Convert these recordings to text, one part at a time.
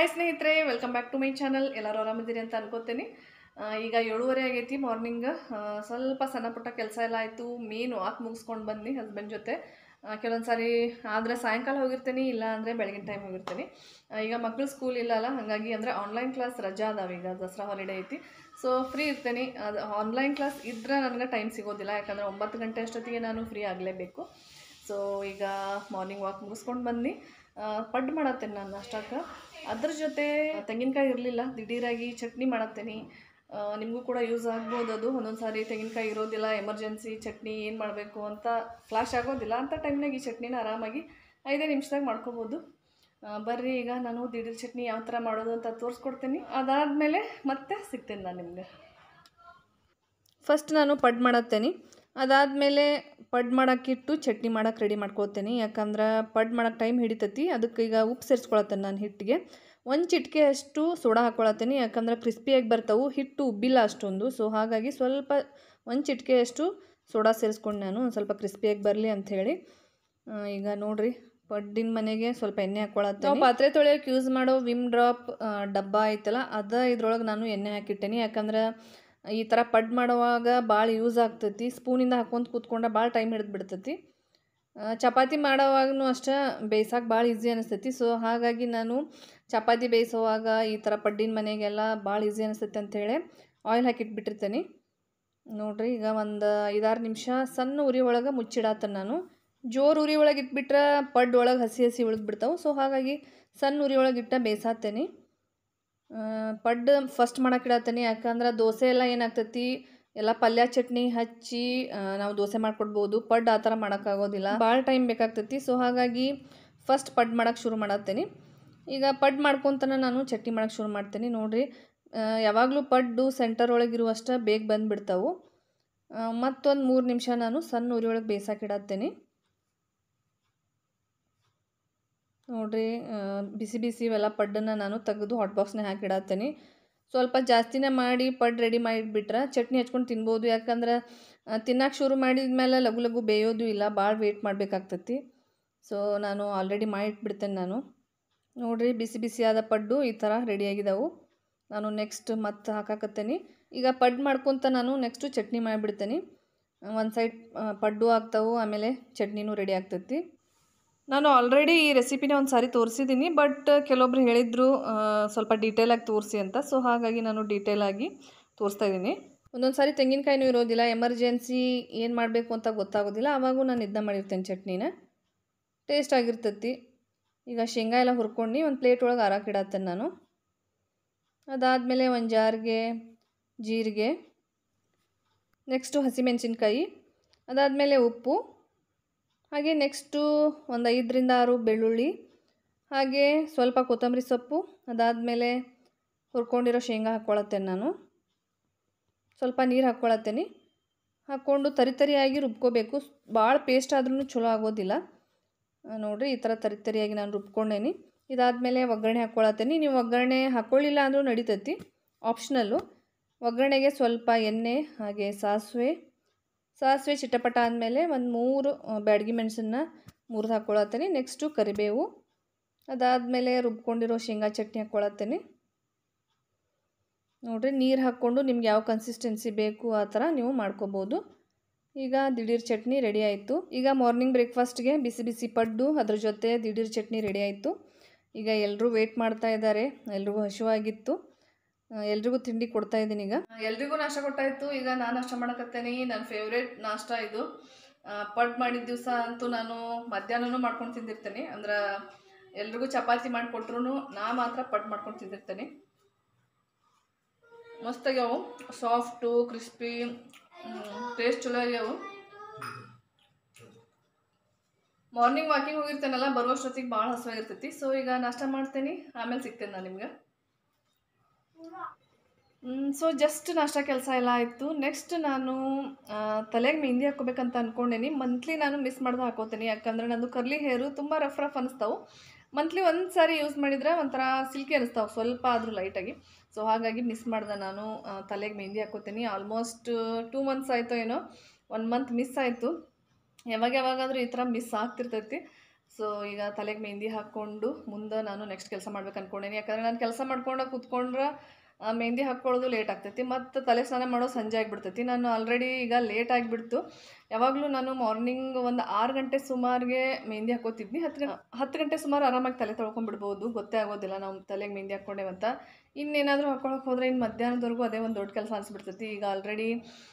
Hi ಸ್ನೇಹಿತರೆ, welcome back to my channel. ಎಲ್ಲರೂ ಆರಾಮಿದ್ದೀರಿ ಅಂತ ಅನ್ಕೋತೀನಿ. ಈಗ 7:30 ಆಗೈತಿ ಮಾರ್ನಿಂಗ್. ಸ್ವಲ್ಪ ಸಣ್ಣ ಪುಟ್ಟ ಕೆಲಸ ಎಲ್ಲ ಆಯಿತು. ಮೇನ್ ವಾಕ್ ಮುಗಿಸ್ಕೊಂಡು ಬಂದು ಹಸ್ಬೆಂಡ್ ಜೊತೆ ಕೆಲವೊಂದು ಸಾರಿ ಆದರೆ ಸಾಯಂಕಾಲ ಹೋಗಿರ್ತೀನಿ, ಇಲ್ಲ ಅಂದರೆ ಬೆಳಗಿನ ಟೈಮ್ ಹೋಗಿರ್ತೀನಿ. ಈಗ ಮಕ್ಕಳು ಸ್ಕೂಲ್ ಇಲ್ಲಲ್ಲ, ಹಾಗಾಗಿ ಅಂದರೆ ಆನ್ಲೈನ್ ಕ್ಲಾಸ್ ರಜಾ ಅದಾವೆ. ಈಗ ದಸರಾ ಹಾಲಿಡೇ ಐತಿ, ಸೊ ಫ್ರೀ ಇರ್ತೀನಿ. ಅದು ಆನ್ಲೈನ್ ಕ್ಲಾಸ್ ಇದ್ರೆ ನನಗೆ ಟೈಮ್ ಸಿಗೋದಿಲ್ಲ, ಯಾಕಂದರೆ 9 ಗಂಟೆ ಅಷ್ಟೊತ್ತಿಗೆ ನಾನು ಫ್ರೀ ಆಗಲೇಬೇಕು. ಸೊ ಈಗ ಮಾರ್ನಿಂಗ್ ವಾಕ್ ಮುಗಿಸ್ಕೊಂಡು ಬಂದು ಪಡ್ಡು ಮಾಡತ್ತೇನೆ ನಾನು ನಾಷ್ಟಕ್ಕೆ. ಅದ್ರ ಜೊತೆ ತೆಂಗಿನಕಾಯಿ ಇರಲಿಲ್ಲ, ದಿಢೀರಾಗಿ ಚಟ್ನಿ ಮಾಡತ್ತೇನೆ. ನಿಮಗೂ ಕೂಡ ಯೂಸ್ ಆಗ್ಬೋದು. ಅದು ಒಂದೊಂದು ಸಾರಿ ತೆಂಗಿನಕಾಯಿ ಇರೋದಿಲ್ಲ, ಎಮರ್ಜೆನ್ಸಿ ಚಟ್ನಿ ಏನು ಮಾಡಬೇಕು ಅಂತ ಫ್ಲಾಶ್ ಆಗೋದಿಲ್ಲ. ಅಂಥ ಟೈಮ್ನಾಗ ಈ ಚಟ್ನಿನ ಆರಾಮಾಗಿ 5 ನಿಮಿಷದಾಗ ಮಾಡ್ಕೋಬೋದು. ಬರ್ರಿ, ಈಗ ನಾನು ದಿಢೀರ್ ಚಟ್ನಿ ಯಾವ ಥರ ಮಾಡೋದು ಅಂತ ತೋರಿಸ್ಕೊಡ್ತೀನಿ. ಅದಾದಮೇಲೆ ಮತ್ತೆ ಸಿಗ್ತೇನೆ ನಾನು ನಿಮ್ಗೆ. ಫಸ್ಟ್ ನಾನು ಪಡ್ಡು ಮಾಡತ್ತೇನೆ. ಅದಾದಮೇಲೆ ಪಡ್ಡು ಮಾಡೋಕ್ಕಿಟ್ಟು ಚಟ್ನಿ ಮಾಡೋಕ್ಕೆ ರೆಡಿ ಮಾಡ್ಕೊಳ್ತೇನೆ. ಯಾಕಂದ್ರೆ ಪಡ್ಡು ಮಾಡೋಕ್ಕೆ ಟೈಮ್ ಹಿಡಿತೈತಿ. ಅದಕ್ಕೆ ಈಗ ಉಪ್ಪು ಸೇರಿಸ್ಕೊಳತ್ತೇನೆ ನಾನು ಹಿಟ್ಟಿಗೆ. 1 ಚಿಟಿಕೆ ಅಷ್ಟು ಸೋಡಾ ಹಾಕ್ಕೊಳತ್ತೇನೆ, ಯಾಕಂದ್ರೆ ಕ್ರಿಸ್ಪಿಯಾಗಿ ಬರ್ತಾವೆ. ಹಿಟ್ಟು ಉಬ್ಬಿಲ್ಲ ಅಷ್ಟೊಂದು, ಸೊ ಹಾಗಾಗಿ ಸ್ವಲ್ಪ 1 ಚಿಟಿಕೆ ಅಷ್ಟು ಸೋಡಾ ಸೇರಿಸ್ಕೊಂಡು ನಾನು ಒಂದು ಸ್ವಲ್ಪ ಕ್ರಿಸ್ಪಿಯಾಗಿ ಬರಲಿ ಅಂಥೇಳಿ. ಈಗ ನೋಡಿರಿ, ಪಡ್ಡಿನ ಮನೆಗೆ ಸ್ವಲ್ಪ ಎಣ್ಣೆ ಹಾಕ್ಕೊಳತ್ತೇನೆ. ನಾವು ಪಾತ್ರೆ ತೊಳೆಯೋಕೆ ಯೂಸ್ ಮಾಡೋ ವಿಮ್ ಡ್ರಾಪ್ ಡಬ್ಬ ಐತಲ್ಲ, ಇದ್ರೊಳಗೆ ನಾನು ಎಣ್ಣೆ ಹಾಕಿಟ್ಟೇನೆ. ಯಾಕಂದ್ರೆ ಈ ಥರ ಪಡ್ಡು ಮಾಡುವಾಗ ಭಾಳ ಯೂಸ್ ಆಗ್ತೈತಿ. ಸ್ಪೂನಿಂದ ಹಾಕ್ಕೊಂತ ಕೂತ್ಕೊಂಡ್ರೆ ಭಾಳ ಟೈಮ್ ಹಿಡಿದು ಬಿಡ್ತೈತಿ. ಚಪಾತಿ ಮಾಡೋವಾಗೂ ಅಷ್ಟೇ ಬೇಯಿಸೋಕೆ ಭಾಳ ಈಸಿ ಅನಿಸ್ತೈತಿ. ಸೊ ಹಾಗಾಗಿ ನಾನು ಚಪಾತಿ ಬೇಯಿಸೋವಾಗ ಈ ಥರ ಪಡ್ಡಿನ ಮನೆಗೆಲ್ಲ ಭಾಳ ಈಸಿ ಅನಿಸ್ತೈತಿ ಅಂಥೇಳಿ ಆಯಿಲ್ ಹಾಕಿಟ್ಬಿಟ್ಟಿರ್ತೇನೆ. ನೋಡಿರಿ, ಈಗ ಒಂದು 5-6 ನಿಮಿಷ ಸಣ್ಣ ಉರಿ ಒಳಗೆ ಮುಚ್ಚಿಡತ್ತೇನೆ ನಾನು. ಜೋರು ಉರಿ ಒಳಗೆ ಇಟ್ಬಿಟ್ರೆ ಪಡ್ಡು ಒಳಗೆ ಹಸಿ ಹಸಿ ಉಳಿದ್ಬಿಡ್ತಾವೆ. ಸೊ ಹಾಗಾಗಿ ಸಣ್ಣ ಉರಿ ಒಳಗೆ ಇಟ್ಟ ಬೇಯಿಸಾತ್ತೇನೆ. ಪಡ್ಡು ಫಸ್ಟ್ ಮಾಡೋಕ್ಕಿಡತ್ತೇನೆ. ಯಾಕಂದ್ರೆ ದೋಸೆ ಎಲ್ಲ ಏನಾಗ್ತೈತಿ, ಎಲ್ಲ ಪಲ್ಯ ಚಟ್ನಿ ಹಚ್ಚಿ ನಾವು ದೋಸೆ ಮಾಡಿಕೊಡ್ಬೋದು. ಪಡ್ಡು ಆ ಥರ ಮಾಡೋಕ್ಕಾಗೋದಿಲ್ಲ, ಭಾಳ ಟೈಮ್ ಬೇಕಾಗ್ತೈತಿ. ಸೊ ಹಾಗಾಗಿ ಫಸ್ಟ್ ಪಡ್ಡು ಮಾಡೋಕ್ಕೆ ಶುರು ಮಾಡತ್ತೇನೆ. ಈಗ ಪಡ್ಡು ಮಾಡ್ಕೊತಾನೆ ನಾನು ಚಟ್ನಿ ಮಾಡೋಕ್ಕೆ ಶುರು ಮಾಡ್ತೇನೆ. ನೋಡಿರಿ, ಯಾವಾಗಲೂ ಪಡ್ಡು ಸೆಂಟರ್ ಒಳಗಿರುವಷ್ಟು ಬೇಗ ಬಂದುಬಿಡ್ತಾವೆ. ಮತ್ತೊಂದು 3 ನಿಮಿಷ ನಾನು ಸಣ್ಣ ಉರಿ ಒಳಗೆ ಬೇಯಿಸೋಕ್ಕಿಡತ್ತೇನೆ. ನೋಡಿರಿ, ಬಿಸಿ ಬಿಸಿ ಇವೆಲ್ಲ ಪಡ್ಡನ್ನು ನಾನು ತೆಗೆದು ಹಾಟ್ ಬಾಕ್ಸ್ನಾಗ ಹಾಕಿಡತ್ತೇನೆ. ಸ್ವಲ್ಪ ಜಾಸ್ತಿನೇ ಮಾಡಿ ಪಡ್ಡು ರೆಡಿ ಮಾಡಿಟ್ಬಿಟ್ರೆ ಚಟ್ನಿ ಹಚ್ಕೊಂಡು ತಿನ್ಬೋದು. ಯಾಕಂದ್ರೆ ತಿನ್ನೋಕೆ ಶುರು ಮಾಡಿದ ಮೇಲೆ ಲಘು ಲಘು ಬೇಯೋದು ಇಲ್ಲ, ಭಾಳ ವೇಟ್ ಮಾಡಬೇಕಾಗ್ತೈತಿ. ಸೊ ನಾನು ಆಲ್ರೆಡಿ ಮಾಡಿಟ್ಬಿಡ್ತೇನೆ ನಾನು. ನೋಡಿರಿ, ಬಿಸಿ ಬಿಸಿಯಾದ ಪಡ್ಡು ಈ ಥರ ರೆಡಿಯಾಗಿದ್ದಾವೆ. ನಾನು ನೆಕ್ಸ್ಟ್ ಮತ್ತೆ ಹಾಕಾಕತ್ತೇನೆ. ಈಗ ಪಡ್ಡು ಮಾಡ್ಕೊತ ನಾನು ನೆಕ್ಸ್ಟು ಚಟ್ನಿ ಮಾಡಿಬಿಡ್ತೇನೆ. ಒಂದು ಸೈಡ್ ಪಡ್ಡು ಆಗ್ತಾವೆ, ಆಮೇಲೆ ಚಟ್ನಿನೂ ರೆಡಿ ಆಗ್ತೈತಿ. ನಾನು ಆಲ್ರೆಡಿ ಈ ರೆಸಿಪಿನ ಒಂದು ಸಾರಿ ತೋರಿಸಿದ್ದೀನಿ, ಬಟ್ ಕೆಲವೊಬ್ರು ಹೇಳಿದರು ಸ್ವಲ್ಪ ಡೀಟೇಲಾಗಿ ತೋರಿಸಿ ಅಂತ. ಸೊ ಹಾಗಾಗಿ ನಾನು ಡೀಟೇಲಾಗಿ ತೋರಿಸ್ತಾ ಇದ್ದೀನಿ. ಒಂದೊಂದು ಸಾರಿ ತೆಂಗಿನಕಾಯಿನೂ ಇರೋದಿಲ್ಲ, ಎಮರ್ಜೆನ್ಸಿ ಏನು ಮಾಡಬೇಕು ಅಂತ ಗೊತ್ತಾಗೋದಿಲ್ಲ, ಆವಾಗೂ ನಾನು ಇದನ್ನ ಮಾಡಿರ್ತೇನೆ ಚಟ್ನಿನ. ಟೇಸ್ಟ್ ಆಗಿರ್ತೈತಿ. ಈಗ ಶೇಂಗಾ ಎಲ್ಲ ಹುರ್ಕೊಂಡು ಒಂದು ಪ್ಲೇಟ್ ಒಳಗೆ ಹಾರಾಕಿಡತ್ತೇನೆ ನಾನು. ಅದಾದಮೇಲೆ ಒಂದು ಜಾರ್ಗೆ ಜೀರಿಗೆ, ನೆಕ್ಸ್ಟು ಹಸಿಮೆಣಸಿನ್ಕಾಯಿ, ಅದಾದಮೇಲೆ ಉಪ್ಪು, ಹಾಗೆ ನೆಕ್ಸ್ಟು ಒಂದು 5-6 ಬೆಳ್ಳುಳ್ಳಿ, ಹಾಗೆ ಸ್ವಲ್ಪ ಕೊತ್ತಂಬರಿ ಸೊಪ್ಪು. ಅದಾದಮೇಲೆ ಹುರ್ಕೊಂಡಿರೋ ಶೇಂಗಾ ಹಾಕ್ಕೊಳತ್ತೇನೆ ನಾನು. ಸ್ವಲ್ಪ ನೀರು ಹಾಕ್ಕೊಳತ್ತೇನೆ. ಹಾಕ್ಕೊಂಡು ತರಿಯಾಗಿ ರುಬ್ಕೋಬೇಕು. ಭಾಳ ಪೇಸ್ಟ್ ಆದ್ರೂ ಚಲೋ ಆಗೋದಿಲ್ಲ. ನೋಡಿರಿ, ಈ ಥರ ತರಿಯಾಗಿ ನಾನು ರುಬ್ಕೊಂಡೇನಿ. ಇದಾದಮೇಲೆ ಒಗ್ಗರಣೆ ಹಾಕ್ಕೊಳತ್ತೇನೆ. ನೀವು ಒಗ್ಗರಣೆ ಹಾಕ್ಕೊಳ್ಳಿಲ್ಲ ಅಂದರೂ ನಡೀತೈತಿ, ಆಪ್ಷನಲ್ಲು. ಒಗ್ಗರಣೆಗೆ ಸ್ವಲ್ಪ ಎಣ್ಣೆ, ಹಾಗೆ ಸಾಸಿವೆ ಚಿಟಪಟ ಆದಮೇಲೆ ಒಂದು 3 ಬ್ಯಾಡಗಿ ಮೆಣಸನ್ನು ಮುರಿದು ಹಾಕ್ಕೊಳತ್ತೇನೆ. ನೆಕ್ಸ್ಟು ಕರಿಬೇವು, ಅದಾದಮೇಲೆ ರುಬ್ಕೊಂಡಿರೋ ಶೇಂಗಾ ಚಟ್ನಿ ಹಾಕ್ಕೊಳತ್ತೇನೆ. ನೋಡಿರಿ, ನೀರು ಹಾಕ್ಕೊಂಡು ನಿಮ್ಗೆ ಯಾವ ಕನ್ಸಿಸ್ಟೆನ್ಸಿ ಬೇಕು ಆ ಥರ ನೀವು ಮಾಡ್ಕೋಬೋದು. ಈಗ ದಿಢೀರ್ ಚಟ್ನಿ ರೆಡಿ ಆಯಿತು. ಈಗ ಮಾರ್ನಿಂಗ್ ಬ್ರೇಕ್ಫಾಸ್ಟ್ಗೆ ಬಿಸಿ ಬಿಸಿ ಪಡ್ಡು, ಅದ್ರ ಜೊತೆ ದಿಢೀರ್ ಚಟ್ನಿ ರೆಡಿ ಆಯಿತು. ಈಗ ಎಲ್ಲರೂ ವೇಟ್ ಮಾಡ್ತಾ ಇದ್ದಾರೆ, ಎಲ್ರಿಗೂ ಹಸಿವಾಗಿತ್ತು. ಎಲ್ರಿಗೂ ತಿಂಡಿ ಕೊಡ್ತಾ ಇದ್ದೀನಿ. ಈಗ ಎಲ್ರಿಗೂ ನಾಷ್ಟ ಕೊಟ್ಟಾಯಿತು. ಈಗ ನಾನು ನಾಷ್ಟ ಮಾಡಕತ್ತೇನೆ. ನನ್ನ ಫೇವ್ರೇಟ್ ನಾಷ್ಟ ಇದು. ಪಡ್ಡು ಮಾಡಿದ ದಿವಸ ಅಂತೂ ನಾನು ಮಧ್ಯಾಹ್ನನೂ ಮಾಡ್ಕೊಂಡು ತಿಂದಿರ್ತೇನೆ. ಅಂದ್ರೆ ಎಲ್ರಿಗೂ ಚಪಾತಿ ಮಾಡಿಕೊಟ್ರು ನಾ ಮಾತ್ರ ಪಡ್ಡು ಮಾಡ್ಕೊಂಡು ತಿಂದಿರ್ತೇನೆ. ಮಸ್ತಾಗ್ಯಾವು, ಸಾಫ್ಟು ಕ್ರಿಸ್ಪಿ, ಟೇಸ್ಟ್ ಚಲೋ ಆಗ್ಯಾವು. ಮಾರ್ನಿಂಗ್ ವಾಕಿಂಗ್ ಹೋಗಿರ್ತೇನಲ್ಲ, ಬರುವಷ್ಟೊತ್ತಿಗೆ ಭಾಳ ಹಸುವಾಗಿರ್ತೈತಿ. ಸೊ ಈಗ ನಾಷ್ಟ ಮಾಡ್ತೇನೆ, ಆಮೇಲೆ ಸಿಗ್ತೇನೆ ನಾನು ನಿಮ್ಗೆ. ಸೊ ಜಸ್ಟ್ ನಾಷ್ಟ ಕೆಲಸ ಎಲ್ಲ ಆಯಿತು. ನೆಕ್ಸ್ಟ್ ನಾನು ತಲೆಗೆ ಮೆಹಂದಿ ಹಾಕ್ಕೋಬೇಕಂತ ಅಂದ್ಕೊಂಡೇನಿ. ಮಂತ್ಲಿ ನಾನು ಮಿಸ್ ಮಾಡ್ದೆ ಹಾಕೋತೀನಿ, ಯಾಕಂದರೆ ನಂದು ಕರ್ಲಿ ಹೇರು ತುಂಬ ರಫ್ ಅನಿಸ್ತಾವೆ. ಮಂತ್ಲಿ ಒಂದು ಸಾರಿ ಯೂಸ್ ಮಾಡಿದರೆ ಒಂಥರ ಸಿಲ್ಕಿ ಅನಿಸ್ತಾವೆ, ಸ್ವಲ್ಪ ಆದರೂ ಲೈಟಾಗಿ. ಸೊ ಹಾಗಾಗಿ ಮಿಸ್ ಮಾಡ್ದೆ ನಾನು ತಲೆಗೆ ಮೆಹಂದಿ ಹಾಕ್ಕೋತೀನಿ. ಆಲ್ಮೋಸ್ಟ್ 2 ಮಂತ್ಸ್ ಆಯಿತು ಏನೋ, 1 ಮಂತ್ ಮಿಸ್ ಆಯಿತು. ಯಾವಾಗಾದರೂ ಈ ಥರ ಮಿಸ್ ಆಗ್ತಿರ್ತೈತಿ. ಸೊ ಈಗ ತಲೆಗೆ ಮೆಹಂದಿ ಹಾಕ್ಕೊಂಡು ಮುಂದೆ ನಾನು ನೆಕ್ಸ್ಟ್ ಕೆಲಸ ಮಾಡ್ಬೇಕು ಅಂದ್ಕೊಂಡೇನಿ. ಯಾಕಂದರೆ ನಾನು ಕೆಲಸ ಮಾಡ್ಕೊಂಡು ಕೂತ್ಕೊಂಡ್ರೆ ಮೆಹಂದಿ ಹಾಕ್ಕೊಳ್ಳೋದು ಲೇಟ್ ಆಗ್ತೈತಿ, ಮತ್ತು ತಲೆ ಸ್ನಾನ ಮಾಡೋ ಸಂಜೆ ಆಗಿಬಿಡ್ತೈತಿ. ನಾನು ಆಲ್ರೆಡಿ ಈಗ ಲೇಟ್ ಆಗಿಬಿಡ್ತು. ಯಾವಾಗಲೂ ನಾನು ಮಾರ್ನಿಂಗ್ ಒಂದು 6 ಗಂಟೆ ಸುಮಾರಿಗೆ ಮೆಹಂದಿ ಹಾಕೋತಿದ್ನಿ. 10 ಗಂಟೆ ಸುಮಾರು ಆರಾಮಾಗಿ ತಲೆ ತೊಳ್ಕೊಂಡ್ಬಿಡ್ಬೋದು, ಗೊತ್ತೇ ಆಗೋದಿಲ್ಲ ನಾವು ತಲೆಗೆ ಮೆಹಂದಿ ಹಾಕ್ಕೊಂಡೇವಂತ. ಇನ್ನೇನಾದರೂ ಹಾಕ್ಕೊಳಕ್ಕೆ ಹೋದರೆ ಇನ್ನು ಮಧ್ಯಾಹ್ನದವರೆಗೂ ಅದೇ ಒಂದು ದೊಡ್ಡ ಕೆಲಸ ಅನಿಸ್ಬಿಡ್ತೈತಿ. ಈಗ ಆಲ್ರೆಡಿ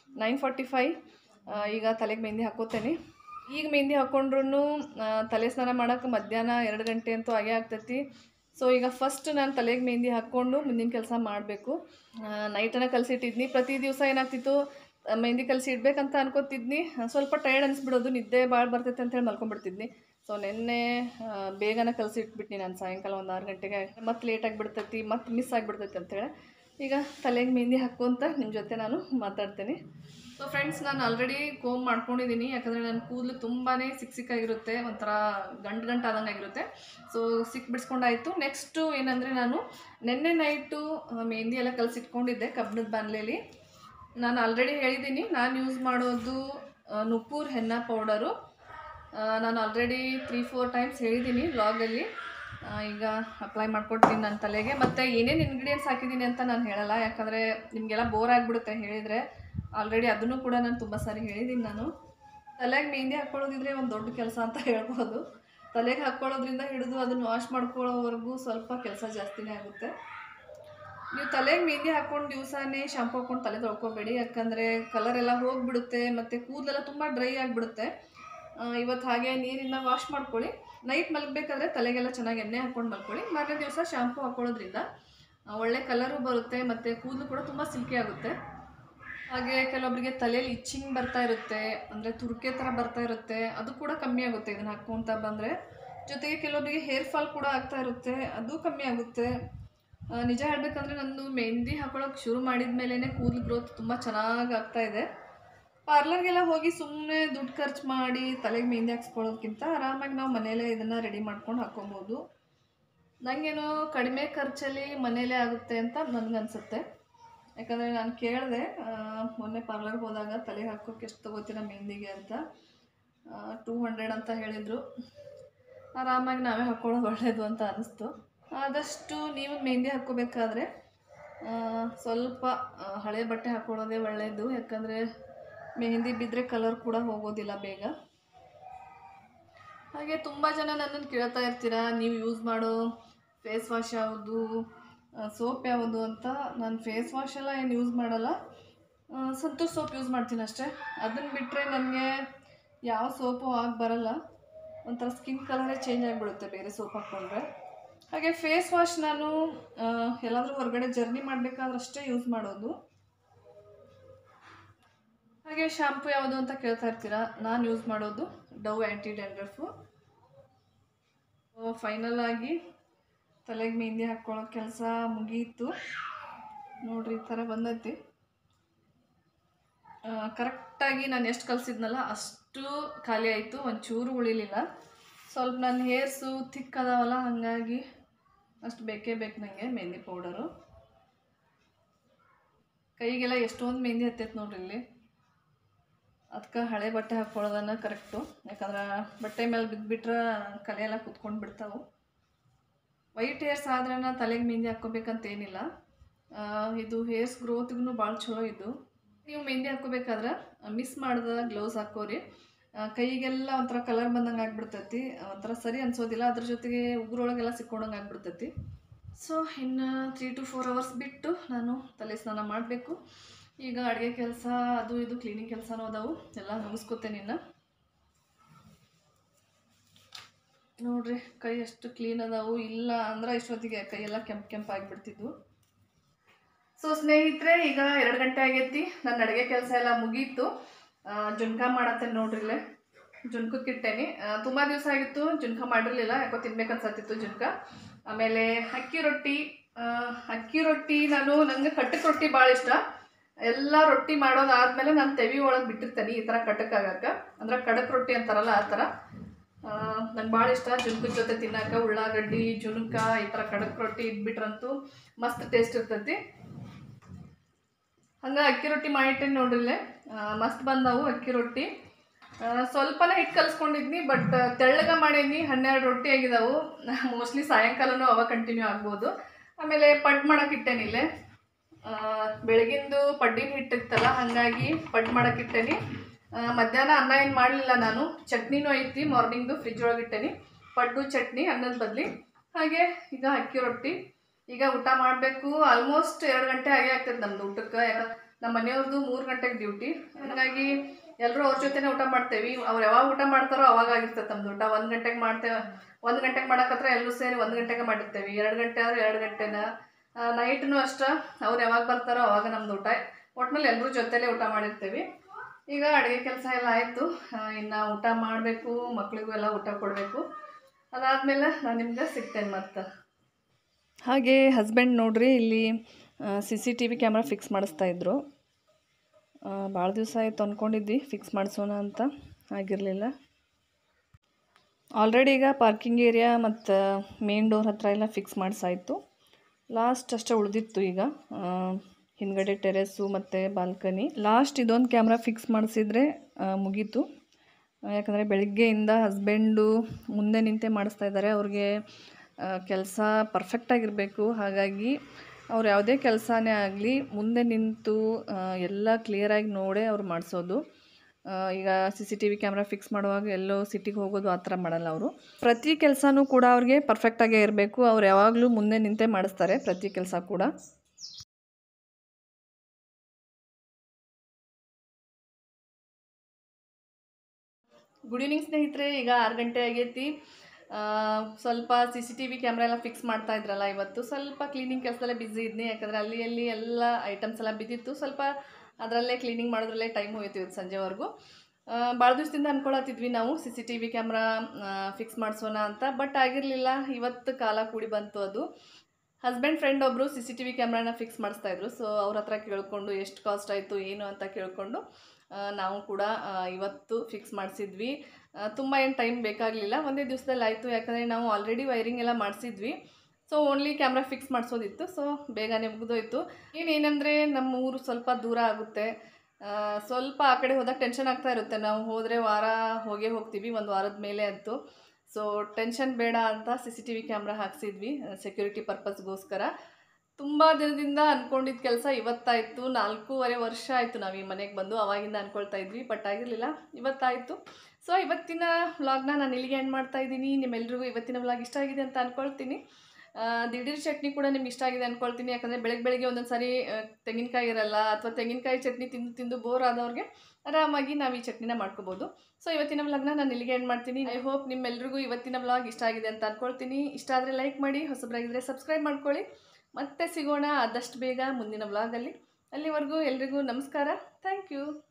9:45. ಈಗ ತಲೆಗೆ ಮೆಹಂದಿ ಹಾಕೋತೇನೆ. ಈಗ ಮೆಹಂದಿ ಹಾಕ್ಕೊಂಡ್ರೂ ತಲೆ ಸ್ನಾನ ಮಾಡೋಕೆ ಮಧ್ಯಾಹ್ನ 2 ಗಂಟೆ ಅಂತೂ ಆಗೇ ಆಗ್ತೈತಿ. ಸೊ ಈಗ ಫಸ್ಟ್ ನಾನು ತಲೆಗೆ ಮೆಹಂದಿ ಹಾಕ್ಕೊಂಡು ಮುಂದಿನ ಕೆಲಸ ಮಾಡಬೇಕು. ನೈಟನ್ನು ಕಲಸಿಟ್ಟಿದ್ನಿ. ಪ್ರತಿ ದಿವಸ ಏನಾಗ್ತಿತ್ತು, ಮೆಹಂದಿ ಕಲಸಿ ಇಡಬೇಕಂತ ಅನ್ಕೋತಿದ್ನಿ. ಸ್ವಲ್ಪ ಟಯರ್ಡ್ ಅನಿಸ್ಬಿಡೋದು, ನಿದ್ದೆ ಭಾಳ ಬರ್ತೈತೆ ಅಂತೇಳಿ ಮಲ್ಕೊಂಡ್ಬಿಡ್ತಿದ್ನಿ. ಸೊ ನಿನ್ನೆ ಬೇಗನೆ ಕಲಸಿ ಇಟ್ಬಿಟ್ನಿ ನಾನು ಸಾಯಂಕಾಲ ಒಂದು 6 ಗಂಟೆಗೆ. ಮತ್ತೆ ಲೇಟ್ ಆಗಿಬಿಡ್ತೈತಿ, ಮತ್ತೆ ಮಿಸ್ ಆಗಿಬಿಡ್ತೈತಿ ಅಂತೇಳಿ ಈಗ ತಲೆಗೆ ಮೆಹಂದಿ ಹಾಕ್ಕೊಂತ ನಿಮ್ಮ ಜೊತೆ ನಾನು ಮಾತಾಡ್ತೀನಿ. ಸೊ ಫ್ರೆಂಡ್ಸ್, ನಾನು ಆಲ್ರೆಡಿ ಕೋಮ್ ಮಾಡ್ಕೊಂಡಿದ್ದೀನಿ. ಯಾಕಂದರೆ ನನ್ನ ಕೂದಲು ತುಂಬಾ ಸಿಕ್ಕಾಗಿರುತ್ತೆ, ಒಂಥರ ಗಂಟು ಆದಂಗೆ ಆಗಿರುತ್ತೆ. ಸೊ ಬಿಡಿಸ್ಕೊಂಡಾಯಿತು. ನೆಕ್ಸ್ಟು ಏನಂದರೆ, ನಾನು ನಿನ್ನೆ ನೈಟು ಮೆಹಂದಿ ಎಲ್ಲ ಕಲಸಿಟ್ಕೊಂಡಿದ್ದೆ ಕಬ್ಬಿಣದ ಬಾಣಲೆಯಲ್ಲಿ. ನಾನು ಆಲ್ರೆಡಿ ಹೇಳಿದ್ದೀನಿ, ನಾನು ಯೂಸ್ ಮಾಡೋದು ನುಪೂರ್ ಹೆನ್ನಾ ಪೌಡರು. ನಾನು ಆಲ್ರೆಡಿ 3-4 ಟೈಮ್ಸ್ ಹೇಳಿದ್ದೀನಿ ವ್ಲಾಗಲ್ಲಿ. ಈಗ ಅಪ್ಲೈ ಮಾಡ್ಕೊಡ್ತೀನಿ ನನ್ನ ತಲೆಗೆ. ಮತ್ತು ಏನೇನು ಇಂಗ್ರೀಡಿಯೆಂಟ್ಸ್ ಹಾಕಿದ್ದೀನಿ ಅಂತ ನಾನು ಹೇಳಲ್ಲ, ಯಾಕಂದರೆ ನಿಮಗೆಲ್ಲ ಬೋರ್ ಆಗಿಬಿಡುತ್ತೆ ಹೇಳಿದರೆ. ಆಲ್ರೆಡಿ ಅದನ್ನು ಕೂಡ ನಾನು ತುಂಬ ಸಾರಿ ಹೇಳಿದ್ದೀನಿ. ನಾನು ತಲೆಗೆ ಮೆಹಂದಿ ಹಾಕ್ಕೊಳ್ಳೋದಿದ್ರೆ ಒಂದು ದೊಡ್ಡ ಕೆಲಸ ಅಂತ ಹೇಳ್ಬೋದು. ತಲೆಗೆ ಹಾಕ್ಕೊಳ್ಳೋದ್ರಿಂದ ಹಿಡಿದು ಅದನ್ನು ವಾಶ್ ಮಾಡ್ಕೊಳ್ಳೋವರೆಗೂ ಸ್ವಲ್ಪ ಕೆಲಸ ಜಾಸ್ತಿನೇ ಆಗುತ್ತೆ. ನೀವು ತಲೆಗೆ ಮೆಹಂದಿ ಹಾಕ್ಕೊಂಡು ದಿವಸನೇ ಶಾಂಪು ಹಾಕ್ಕೊಂಡು ತಲೆ ತೊಳ್ಕೊಬೇಡಿ, ಯಾಕಂದರೆ ಕಲರೆಲ್ಲ ಹೋಗಿಬಿಡುತ್ತೆ ಮತ್ತು ಕೂದಲೆಲ್ಲ ತುಂಬ ಡ್ರೈ ಆಗಿಬಿಡುತ್ತೆ. ಇವತ್ತು ಹಾಗೆ ನೀರಿಂದ ವಾಶ್ ಮಾಡ್ಕೊಳ್ಳಿ. ನೈಟ್ ಮಲಗಬೇಕಾದ್ರೆ ತಲೆಗೆಲ್ಲ ಚೆನ್ನಾಗಿ ಎಣ್ಣೆ ಹಾಕ್ಕೊಂಡು ಮಲ್ಕೊಳ್ಳಿ. ಮಾರನೇ ದಿವಸ ಶಾಂಪು ಹಾಕ್ಕೊಳ್ಳೋದ್ರಿಂದ ಒಳ್ಳೆ ಕಲರು ಬರುತ್ತೆ ಮತ್ತು ಕೂದಲು ಕೂಡ ತುಂಬ ಸಿಲ್ಕಿ ಆಗುತ್ತೆ. ಹಾಗೆ ಕೆಲವೊಬ್ಬರಿಗೆ ತಲೆಯಲ್ಲಿ ಇಚ್ಚಿಂಗ್ ಬರ್ತಾ ಇರುತ್ತೆ, ಅಂದರೆ ತುರ್ಕೆ ಥರ ಬರ್ತಾ ಇರುತ್ತೆ, ಅದು ಕೂಡ ಕಮ್ಮಿ ಆಗುತ್ತೆ ಇದನ್ನು ಹಾಕ್ಕೊತ ಬಂದರೆ. ಜೊತೆಗೆ ಕೆಲವೊಬ್ಬರಿಗೆ ಹೇರ್ ಫಾಲ್ ಕೂಡ ಆಗ್ತಾ ಇರುತ್ತೆ, ಅದು ಕಮ್ಮಿ ಆಗುತ್ತೆ. ನಿಜ ಹೇಳಬೇಕಂದ್ರೆ ನಂದು ಮೆಹಂದಿ ಹಾಕೊಳ್ಳೋಕೆ ಶುರು ಮಾಡಿದ ಮೇಲೇ ಕೂದಲು ಗ್ರೋತ್ ತುಂಬ ಚೆನ್ನಾಗಿ ಆಗ್ತಾಯಿದೆ. ಪಾರ್ಲರ್ಗೆಲ್ಲ ಹೋಗಿ ಸುಮ್ಮನೆ ದುಡ್ಡು ಖರ್ಚು ಮಾಡಿ ತಲೆಗೆ ಮೆಹಂದಿ ಹಾಕ್ಸ್ಕೊಳ್ಳೋದಕ್ಕಿಂತ ಆರಾಮಾಗಿ ನಾವು ಮನೆಯಲ್ಲೇ ಇದನ್ನು ರೆಡಿ ಮಾಡ್ಕೊಂಡು ಹಾಕ್ಕೊಬೋದು. ನನಗೇನೋ ಕಡಿಮೆ ಖರ್ಚಲ್ಲಿ ಮನೆಯಲ್ಲೇ ಆಗುತ್ತೆ ಅಂತ ನನಗನ್ಸುತ್ತೆ. ಯಾಕಂದರೆ ನಾನು ಕೇಳಿದೆ ಮೊನ್ನೆ ಪಾರ್ಲರ್ಗೆ ಹೋದಾಗ ತಲೆಗೆ ಹಾಕೋಕ್ಕೆ ಎಷ್ಟು ತೊಗೋತೀರ ಮೆಹಂದಿಗೆ ಅಂತ. 200 ಅಂತ ಹೇಳಿದರು. ಆರಾಮಾಗಿ ನಾವೇ ಹಾಕ್ಕೊಳ್ಳೋದು ಒಳ್ಳೆಯದು ಅಂತ ಅನ್ನಿಸ್ತು. ಆದಷ್ಟು ನೀವು ಮೆಹಂದಿ ಹಾಕ್ಕೋಬೇಕಾದ್ರೆ ಸ್ವಲ್ಪ ಹಳೆ ಬಟ್ಟೆ ಹಾಕ್ಕೊಳ್ಳೋದೇ ಒಳ್ಳೆಯದು. ಯಾಕಂದರೆ ಮೆಹಂದಿ ಬಿದ್ದರೆ ಕಲರ್ ಕೂಡ ಹೋಗೋದಿಲ್ಲ ಬೇಗ. ಹಾಗೆ ತುಂಬ ಜನ ನನ್ನನ್ನು ಕೇಳ್ತಾ ಇರ್ತೀರಾ, ನೀವು ಯೂಸ್ ಮಾಡೋ ಫೇಸ್ ವಾಶ್ ಯಾವುದು, ಸೋಪ್ ಯಾವುದು ಅಂತ. ನಾನು ಫೇಸ್ ವಾಶ್ ಎಲ್ಲ ಏನು ಯೂಸ್ ಮಾಡಲ್ಲ, ಸಂತೂರ್ ಸೋಪ್ ಯೂಸ್ ಮಾಡ್ತೀನಿ ಅಷ್ಟೇ. ಅದನ್ನು ಬಿಟ್ಟರೆ ನನಗೆ ಯಾವ ಸೋಪು ಆಗಿ ಬರಲ್ಲ, ಒಂಥರ ಸ್ಕಿನ್ ಕಲರೇ ಚೇಂಜ್ ಆಗಿಬಿಡುತ್ತೆ ಬೇರೆ ಸೋಪ್ ಹಾಕ್ಕೊಂಡ್ರೆ. ಹಾಗೆ ಫೇಸ್ ವಾಶ್ ನಾನು ಎಲ್ಲಾದರೂ ಹೊರಗಡೆ ಜರ್ನಿ ಮಾಡಬೇಕಾದ್ರೆ ಅಷ್ಟೇ ಯೂಸ್ ಮಾಡೋದು. ಹಾಗೆ ಶಾಂಪು ಯಾವುದು ಅಂತ ಕೇಳ್ತಾ ಇರ್ತೀರಾ, ನಾನು ಯೂಸ್ ಮಾಡೋದು ಡವ್ ಆ್ಯಂಟಿ ಡ್ಯಾಂಡ್ರಫು. ಫೈನಲ್ ಆಗಿ ತಲೆಗೆ ಮೆಹಂದಿ ಹಾಕ್ಕೊಳ್ಳೋ ಕೆಲಸ ಮುಗಿಯಿತು. ನೋಡ್ರಿ, ಈ ಥರ ಬಂದೈತಿ. ಕರೆಕ್ಟಾಗಿ ನಾನು ಎಷ್ಟು ಕಲಿಸಿದ್ನಲ್ಲ ಅಷ್ಟು ಖಾಲಿ ಆಯಿತು, ಒಂಚೂರು ಉಳಿಲಿಲ್ಲ. ಸ್ವಲ್ಪ ನನ್ನ ಹೇರ್ಸು ಥಿಕ್ ಅದಾವಲ್ಲ, ಹಾಗಾಗಿ ಅಷ್ಟು ಬೇಕೇ ಬೇಕು ನನಗೆ ಮೆಹಂದಿ ಪೌಡರು. ಕೈಗೆಲ್ಲ ಎಷ್ಟೊಂದು ಮೆಹಂದಿ ಹತ್ತೈತೆ ನೋಡ್ರಿ ಇಲ್ಲಿ. ಅದಕ್ಕೆ ಹಳೆ ಬಟ್ಟೆ ಹಾಕ್ಕೊಳ್ಳೋದನ್ನು ಕರೆಕ್ಟು, ಯಾಕಂದ್ರೆ ಬಟ್ಟೆ ಮೇಲೆ ಬಿದ್ದುಬಿಟ್ರೆ ಕಲೆಯೆಲ್ಲ ಕುತ್ಕೊಂಡು ಬಿಡ್ತಾವೆ. ವೈಟ್ ಹೇರ್ಸ್ ಆದ್ರೆ ತಲೆಗೆ ಮೆಹಂದಿ ಹಾಕ್ಕೋಬೇಕಂತೇನಿಲ್ಲ, ಇದು ಹೇರ್ಸ್ ಗ್ರೋತ್ಗೂ ಭಾಳ ಚಲೋ ಇದು. ನೀವು ಮೆಹಂದಿ ಹಾಕ್ಕೋಬೇಕಾದ್ರೆ ಮಿಸ್ ಮಾಡಿದ ಗ್ಲೌಸ್ ಹಾಕೋರಿ. ಕೈಗೆಲ್ಲ ಒಂಥರ ಕಲರ್ ಬಂದಂಗೆ ಆಗಿಬಿಡ್ತೈತಿ, ಒಂಥರ ಸರಿ ಅನಿಸೋದಿಲ್ಲ. ಅದ್ರ ಜೊತೆಗೆ ಉಗುರೊಳಗೆಲ್ಲ ಸಿಕ್ಕೊಂಡಂಗೆ ಆಗಿಬಿಡ್ತೈತಿ. ಸೊ ಇನ್ನು 3 to 4 hours ಬಿಟ್ಟು ನಾನು ತಲೆ ಸ್ನಾನ ಮಾಡಬೇಕು. ಈಗ ಅಡುಗೆ ಕೆಲಸ ಅದು ಇದು ಕ್ಲೀನಿಂಗ್ ಕೆಲಸನೂ ಅದಾವು, ಎಲ್ಲ ಮುಗಿಸ್ಕೊತೇನೆ ಇನ್ನು. ನೋಡ್ರಿ ಕೈ ಎಷ್ಟು ಕ್ಲೀನ್ ಅದಾವು, ಇಲ್ಲ ಅಂದ್ರೆ ಇಷ್ಟೊತ್ತಿಗೆ ಕೈಯೆಲ್ಲ ಕೆಂಪು ಆಗಿಬಿಡ್ತಿದ್ವು. ಸೊ ಸ್ನೇಹಿತರೆ, ಈಗ 2 ಗಂಟೆ ಆಗೈತಿ, ನನ್ನ ಅಡುಗೆ ಕೆಲಸ ಎಲ್ಲ ಮುಗೀತು. ಜುನ್ಕ ಮಾಡತ್ತೇನೆ ನೋಡ್ರಿ, ಇಲ್ಲೇ ಜುನ್ಕಕ್ಕಿಟ್ಟೇನಿ. ತುಂಬ ದಿವಸ ಆಗಿತ್ತು ಜುನ್ಕ ಮಾಡಿರಲಿಲ್ಲ, ಯಾಕೋ ತಿನ್ಬೇಕನ್ಸತ್ತಿತ್ತು ಜುನ್ಕ. ಆಮೇಲೆ ಅಕ್ಕಿ ರೊಟ್ಟಿ ನನಗೆ ಕಟ್ಟಕ್ಕೆ ರೊಟ್ಟಿ ಭಾಳ ಇಷ್ಟ. ಎಲ್ಲ ರೊಟ್ಟಿ ಮಾಡೋದಾದ್ಮೇಲೆ ನಾನು ತೆವಿ ಒಳಗೆ ಬಿಟ್ಟಿರ್ತೇನೆ ಈ ಥರ ಕಟ್ಟಕ್ಕಾಗಕ್ಕೆ, ಅಂದ್ರೆ ಕಡಕ್ ರೊಟ್ಟಿ ಅಂತಾರಲ್ಲ ಆ ಥರ. ನಂಗೆ ಭಾಳ ಇಷ್ಟ ಜುನ್ಕದ ಜೊತೆ ತಿನ್ನೋಕೆ. ಉಳ್ಳಾಗಡ್ಡಿ, ಜುನ್ಕ, ಈ ಥರ ಕಡಕ್ ರೊಟ್ಟಿ ಇಟ್ಬಿಟ್ರಂತೂ ಮಸ್ತ್ ಟೇಸ್ಟ್ ಇರ್ತೈತಿ. ಹಂಗೆ ಅಕ್ಕಿ ರೊಟ್ಟಿ ಮಾಡಿಟ್ಟೇನೆ ನೋಡ್ರಿ, ಇಲ್ಲೇ ಮಸ್ತ್ ಬಂದವು ಅಕ್ಕಿ ರೊಟ್ಟಿ. ಸ್ವಲ್ಪನೇ ಹಿಟ್ಟು ಕಲಿಸ್ಕೊಂಡಿದ್ನಿ, ಬಟ್ ತೆಳ್ಳಗೆ ಮಾಡೀನಿ. 12 ರೊಟ್ಟಿ ಆಗಿದಾವು. ಮೋಸ್ಟ್ಲಿ ಸಾಯಂಕಾಲನೂ ಅವ ಕಂಟಿನ್ಯೂ ಆಗ್ಬೋದು. ಆಮೇಲೆ ಪಡ್ ಮಾಡಕ್ಕೆ ಇಟ್ಟೇನಿ ಇಲ್ಲೇ. ಬೆಳಗಿಂದು ಪಡ್ಡಿನ ಹಿಟ್ಟಿತ್ತಲ್ಲ, ಹಾಗಾಗಿ ಪಡ್ ಮಾಡಕ್ಕೆ ಇಟ್ಟೇನಿ. ಮಧ್ಯಾಹ್ನ ಅನ್ನ ಏನು ಮಾಡಲಿಲ್ಲ ನಾನು. ಚಟ್ನಿನೂ ಐತಿ ಮಾರ್ನಿಂಗ್ದು, ಫ್ರಿಜ್ ಒಳಗೆ ಇಟ್ಟೇನಿ. ಪಡ್ಡು ಚಟ್ನಿ ಅನ್ನದ ಬದಲಿ. ಹಾಗೆ ಈಗ ಅಕ್ಕಿ ರೊಟ್ಟಿ. ಈಗ ಊಟ ಮಾಡಬೇಕು. ಆಲ್ಮೋಸ್ಟ್ 2 ಗಂಟೆ ಆಗೇ ಆಗ್ತದೆ ನಮ್ದು ಊಟಕ್ಕೆ. ಯಾಕಂದ್ರೆ ನಮ್ಮ ಮನೆಯವ್ರದ್ದು 3 ಗಂಟೆಗೆ ಡ್ಯೂಟಿ. ಹಾಗಾಗಿ ಎಲ್ಲರೂ ಅವ್ರ ಜೊತೆನೇ ಊಟ ಮಾಡ್ತೇವೆ. ಅವ್ರು ಯಾವಾಗ ಊಟ ಮಾಡ್ತಾರೋ ಅವಾಗ ಆಗಿರ್ತದೆ ನಮ್ದು ಊಟ. 1 ಗಂಟೆಗೆ ಮಾಡ್ತೇವೆ. 1 ಗಂಟೆಗೆ ಮಾಡಕತ್ರ ಎಲ್ಲರೂ ಸೇರಿ 1 ಗಂಟೆಗೆ ಮಾಡಿರ್ತೇವೆ. 2 ಗಂಟೆ ಆದರೆ 2 ಗಂಟೆನ. ನೈಟ್ನು ಅಷ್ಟ ಅವ್ರು ಯಾವಾಗ ಬರ್ತಾರೋ ಅವಾಗ ನಮ್ದು ಊಟ. ಒಟ್ಟಿನಲ್ಲಿ ಎಲ್ಲರೂ ಜೊತೆಲೇ ಊಟ ಮಾಡಿರ್ತೇವೆ. ಈಗ ಅಡುಗೆ ಕೆಲಸ ಎಲ್ಲ ಆಯಿತು. ಇನ್ನು ಊಟ ಮಾಡಬೇಕು, ಮಕ್ಕಳಿಗೂ ಎಲ್ಲ ಊಟ ಕೊಡಬೇಕು. ಅದಾದಮೇಲೆ ನಾನು ನಿಮ್ಗೆ ಸಿಗ್ತೇನೆ ಮತ್ತೆ. ಹಾಗೆ ಹಸ್ಬೆಂಡ್ ನೋಡ್ರಿ ಇಲ್ಲಿ CCTV ಕ್ಯಾಮ್ರಾ ಫಿಕ್ಸ್ ಮಾಡಿಸ್ತಾಯಿದ್ರು. ಭಾಳ ದಿವಸ ಆಯಿತು ಅಂದ್ಕೊಂಡಿದ್ವಿ ಫಿಕ್ಸ್ ಮಾಡಿಸೋಣ ಅಂತ, ಆಗಿರಲಿಲ್ಲ. ಆಲ್ರೆಡಿ ಈಗ ಪಾರ್ಕಿಂಗ್ ಏರಿಯಾ ಮತ್ತು ಮೇನ್ ಡೋರ್ ಹತ್ರ ಎಲ್ಲ ಫಿಕ್ಸ್ ಮಾಡಿಸಾಯಿತು. ಲಾಸ್ಟ್ ಅಷ್ಟೇ ಉಳಿದಿತ್ತು. ಈಗ ಹಿಂದ್ಗಡೆ ಟೆರೆಸ್ಸು ಮತ್ತು ಬಾಲ್ಕನಿ ಲಾಸ್ಟ್ ಇದೊಂದು ಕ್ಯಾಮ್ರಾ ಫಿಕ್ಸ್ ಮಾಡಿಸಿದ್ರೆ ಮುಗೀತು. ಯಾಕಂದರೆ ಬೆಳಗ್ಗೆಯಿಂದ ಹಸ್ಬೆಂಡು ಮುಂದೆ ನಿಂತೇ ಮಾಡಿಸ್ತಾ ಇದ್ದಾರೆ. ಅವ್ರಿಗೆ ಕೆಲಸ ಪರ್ಫೆಕ್ಟಾಗಿರಬೇಕು. ಹಾಗಾಗಿ ಅವ್ರು ಯಾವುದೇ ಕೆಲಸನೇ ಆಗಲಿ ಮುಂದೆ ನಿಂತು ಎಲ್ಲ ಕ್ಲಿಯರಾಗಿ ನೋಡೇ ಅವ್ರು ಮಾಡಿಸೋದು. ಈಗ CCTV ಕ್ಯಾಮ್ರಾ ಫಿಕ್ಸ್ ಮಾಡುವಾಗ ಎಲ್ಲೋ ಸಿಟಿಗೆ ಹೋಗೋದು ಆ ಥರ ಮಾಡಲ್ಲ ಅವರು. ಪ್ರತಿ ಕೆಲಸನೂ ಕೂಡ ಅವ್ರಿಗೆ ಪರ್ಫೆಕ್ಟಾಗೇ ಇರಬೇಕು. ಅವ್ರು ಯಾವಾಗಲೂ ಮುಂದೆ ನಿಂತೇ ಮಾಡಿಸ್ತಾರೆ ಪ್ರತಿ ಕೆಲಸ ಕೂಡ. ಗುಡ್ ಈವ್ನಿಂಗ್ ಸ್ನೇಹಿತರೆ. ಈಗ 6 ಗಂಟೆ ಆಗೈತಿ. ಸ್ವಲ್ಪ CCTV ಕ್ಯಾಮ್ರಾ ಎಲ್ಲ ಫಿಕ್ಸ್ ಮಾಡ್ತಾ ಇದ್ರಲ್ಲ, ಇವತ್ತು ಸ್ವಲ್ಪ ಕ್ಲೀನಿಂಗ್ ಕೆಲಸದಲ್ಲೇ ಬ್ಯುಸಿ ಇದ್ನಿ. ಯಾಕಂದರೆ ಅಲ್ಲಿ ಎಲ್ಲ ಐಟಮ್ಸ್ ಎಲ್ಲ ಬಿದ್ದಿತ್ತು. ಸ್ವಲ್ಪ ಅದರಲ್ಲೇ ಕ್ಲೀನಿಂಗ್ ಮಾಡೋದ್ರಲ್ಲೇ ಟೈಮ್ ಹೋಯ್ತು ಇವತ್ತು ಸಂಜೆವರೆಗೂ. ಭಾಳ ದಿವಸದಿಂದ ಅಂದ್ಕೊಳತ್ತಿದ್ವಿ ನಾವು CCTV ಕ್ಯಾಮ್ರಾ ಫಿಕ್ಸ್ ಮಾಡಿಸೋಣ ಅಂತ, ಬಟ್ ಆಗಿರಲಿಲ್ಲ. ಇವತ್ತು ಕಾಲ ಕೂಡಿ ಬಂತು ಅದು. ಹಸ್ಬೆಂಡ್ ಫ್ರೆಂಡ್ ಒಬ್ಬರು CCTV ಕ್ಯಾಮ್ರಾನ ಫಿಕ್ಸ್ ಮಾಡಿಸ್ತಾಯಿದ್ರು. ಸೊ ಅವ್ರ ಹತ್ರ ಕೇಳಿಕೊಂಡು ಎಷ್ಟು ಕಾಸ್ಟ್ ಆಯಿತು ಏನು ಅಂತ ಕೇಳಿಕೊಂಡು ನಾವು ಕೂಡ ಇವತ್ತು ಫಿಕ್ಸ್ ಮಾಡಿಸಿದ್ವಿ. ತುಂಬ ಏನು ಟೈಮ್ ಬೇಕಾಗಲಿಲ್ಲ, ಒಂದೇ ದಿವಸದಲ್ಲಿ ಆಯಿತು. ಯಾಕಂದರೆ ನಾವು ಆಲ್ರೆಡಿ ವೈರಿಂಗ್ ಎಲ್ಲ ಮಾಡಿಸಿದ್ವಿ. ಸೊ ಓನ್ಲಿ ಕ್ಯಾಮ್ರಾ ಫಿಕ್ಸ್ ಮಾಡಿಸೋದಿತ್ತು. ಸೊ ಬೇಗನೆ ಮುಗಿದೋಯ್ತು. ಏನಂದರೆ ನಮ್ಮ ಊರು ಸ್ವಲ್ಪ ದೂರ ಆಗುತ್ತೆ. ಸ್ವಲ್ಪ ಆ ಕಡೆ ಹೋದಾಗ ಟೆನ್ಷನ್ ಆಗ್ತಾ ಇರುತ್ತೆ. ನಾವು ಹೋದರೆ ವಾರ ಹೋಗ್ತೀವಿ, 1 ವಾರದ ಮೇಲೆ ಆಯಿತು. ಸೊ ಟೆನ್ಷನ್ ಬೇಡ ಅಂತ CCTV ಕ್ಯಾಮ್ರಾ ಹಾಕ್ಸಿದ್ವಿ ಸೆಕ್ಯೂರಿಟಿ ಪರ್ಪಸ್ಗೋಸ್ಕರ. ತುಂಬ ದಿನದಿಂದ ಅಂದ್ಕೊಂಡಿದ್ದ ಕೆಲಸ ಇವತ್ತಾಯಿತು. 4.5 ವರ್ಷ ಆಯಿತು ನಾವು ಈ ಮನೆಗೆ ಬಂದು. ಅವಾಗಿಂದ ಅಂದ್ಕೊಳ್ತಾ ಇದ್ವಿ, ಬಟ್ ಆಗಿರಲಿಲ್ಲ. ಇವತ್ತಾಯಿತು. ಸೊ ಇವತ್ತಿನ ವ್ಲಾಗ್ನ ನಾನು ಇಲ್ಲಿಗೆ ಎಂಡ್ ಮಾಡ್ತಾ ಇದ್ದೀನಿ. ನಿಮ್ಮೆಲ್ರಿಗೂ ಇವತ್ತಿನ ವ್ಲಾಗ್ ಇಷ್ಟ ಆಗಿದೆ ಅಂತ ಅಂದ್ಕೊಳ್ತೀನಿ. ದಿಢೀರ್ ಚಟ್ನಿ ಕೂಡ ನಿಮ್ಗೆ ಇಷ್ಟ ಆಗಿದೆ ಅಂದ್ಕೊಳ್ತೀನಿ. ಯಾಕಂದರೆ ಬೆಳಗ್ಗೆ ಒಂದೊಂದು ಸಾರಿ ತೆಂಗಿನಕಾಯಿ ಇರಲ್ಲ, ಅಥವಾ ತೆಂಗಿನಕಾಯಿ ಚಟ್ನಿ ತಿಂದು ಬೋರ್ ಆದವ್ರಿಗೆ ಆರಾಮಾಗಿ ನಾವು ಈ ಚಟ್ನಿನ ಮಾಡ್ಕೋಬೋದು. ಸೊ ಇವತ್ತಿನ ವ್ಲಾಗ್ನ ನಾನು ಇಲ್ಲಿಗೆ ಎಂಡ್ ಮಾಡ್ತೀನಿ. ಐ ಹೋಪ್ ನಿಮ್ಮೆಲ್ರಿಗೂ ಇವತ್ತಿನ ವ್ಲಾಗ್ ಇಷ್ಟ ಆಗಿದೆ ಅಂತ ಅಂದ್ಕೊಳ್ತೀನಿ. ಇಷ್ಟ ಆದರೆ ಲೈಕ್ ಮಾಡಿ, ಹೊಸಬರಾಗಿದ್ದರೆ ಸಬ್ಸ್ಕ್ರೈಬ್ ಮಾಡ್ಕೊಳ್ಳಿ. ಮತ್ತೆ ಸಿಗೋಣ ಆದಷ್ಟು ಬೇಗ ಮುಂದಿನ ವ್ಲಾಗಲ್ಲಿ. ಅಲ್ಲಿವರೆಗೂ ಎಲ್ರಿಗೂ ನಮಸ್ಕಾರ. Thank you.